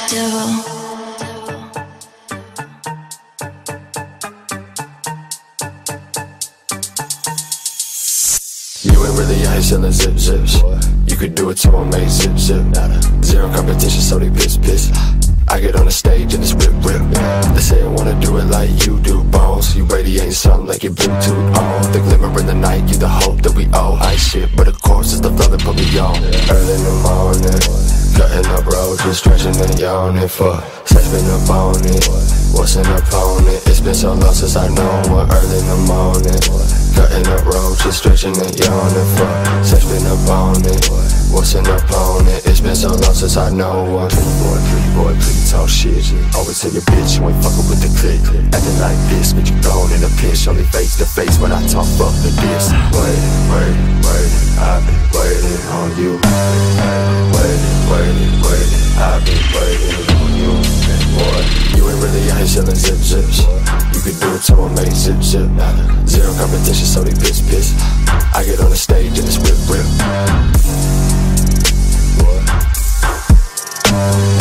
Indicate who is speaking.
Speaker 1: devil.
Speaker 2: You ain't really out here selling zips. You could do it to a mate, zip. Zero competition, so they piss. I get on the stage and it's rip. They say I wanna do it like you do, bones. You radiating something like your Bluetooth on. The glimmer in the night, you the hope that we owe. I shit, but of course it's the flow that put me on. Early in the morning, cutting up roaches, stretching and yawning for sex been up on it. What's an opponent? It's been so long since I know one. Early in the morning, cutting up roaches, stretching and yawning for sex been up on it. What's an opponent? It's been so long since I know one. Pretty boy, please talk shit. Always tell your bitch you ain't fucking with the click. Acting like this, but you gone in a pinch. Only face to face when I talk, fuck the diss. Waiting, I've been waiting on you. Waiting, I've been waiting on you. Boy, you ain't really out here selling zips. You could do it to a mate, zip. Zero competition, so they piss. I get on the stage and it's rip.